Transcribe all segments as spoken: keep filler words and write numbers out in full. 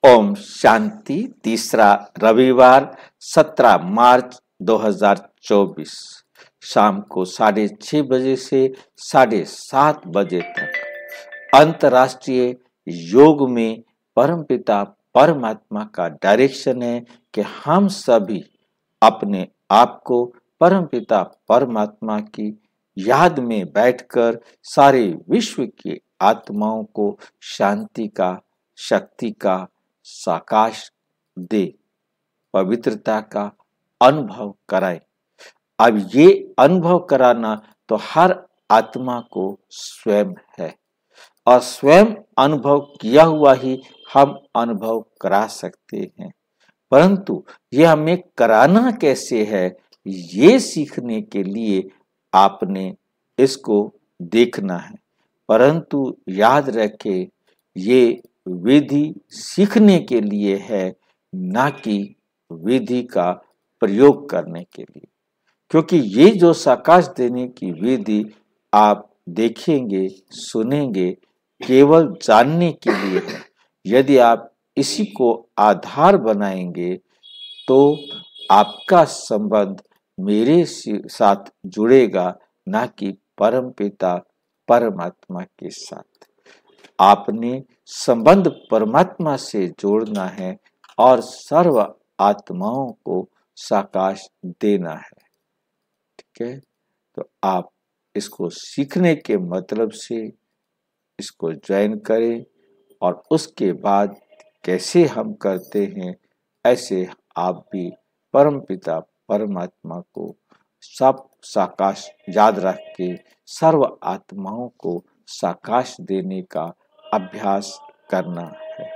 ओम शांति। तीसरा रविवार सत्रह मार्च दो हज़ार चौबीस शाम को साढ़े छह बजे से साढ़े सात बजे तक अंतर्राष्ट्रीय योग में परमपिता परमात्मा का डायरेक्शन है कि हम सभी अपने आप को परमपिता परमात्मा की याद में बैठकर सारे विश्व की आत्माओं को शांति का, शक्ति का साकाश दे, पवित्रता का अनुभव कराए। अब ये अनुभव कराना तो हर आत्मा को स्वयं है और स्वयं अनुभव किया हुआ ही हम अनुभव करा सकते हैं, परंतु ये हमें कराना कैसे है, ये सीखने के लिए आपने इसको देखना है। परंतु याद रखें, ये विधि सीखने के लिए है, ना कि विधि का प्रयोग करने के लिए, क्योंकि ये जो साकाश देने की विधि आप देखेंगे सुनेंगे केवल जानने के लिए है। यदि आप इसी को आधार बनाएंगे तो आपका संबंध मेरे साथ जुड़ेगा, ना कि परमपिता परमात्मा के साथ। आपने संबंध परमात्मा से जोड़ना है और सर्व आत्माओं को साकाश देना है। ठीक है, तो आप इसको सीखने के मतलब से इसको ज्वाइन करें और उसके बाद कैसे हम करते हैं, ऐसे आप भी परमपिता परमात्मा को सब साकाश याद रख के सर्व आत्माओं को साकाश देने का अभ्यास करना है।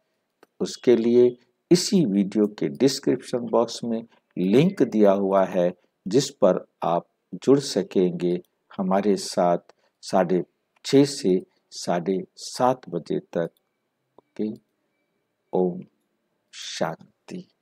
उसके लिए इसी वीडियो के डिस्क्रिप्शन बॉक्स में लिंक दिया हुआ है, जिस पर आप जुड़ सकेंगे हमारे साथ साढ़े छः से साढ़े सात बजे तक। ओके, ओम शांति।